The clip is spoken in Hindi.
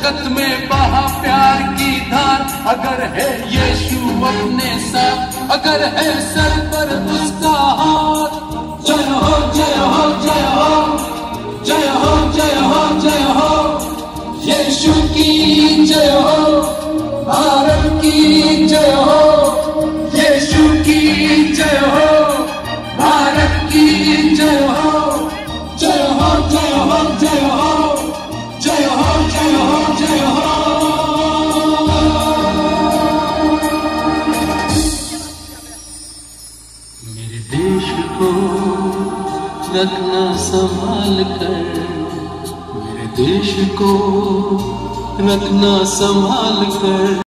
जगत में बहा प्यार की धार, अगर है यीशु अपने साथ, अगर है सर पर उसका हाथ। जय हो जय हो जय हो जय हो जय हो जय हो, यीशु की जय हो, भारत की जय हो, यीशु की जय हो, भारत की जय हो, जय हो जय हो जय हो जय हो जय हो जय हो। मेरे देश को रखना संभाल कर, मेरे देश को रखना संभाल कर।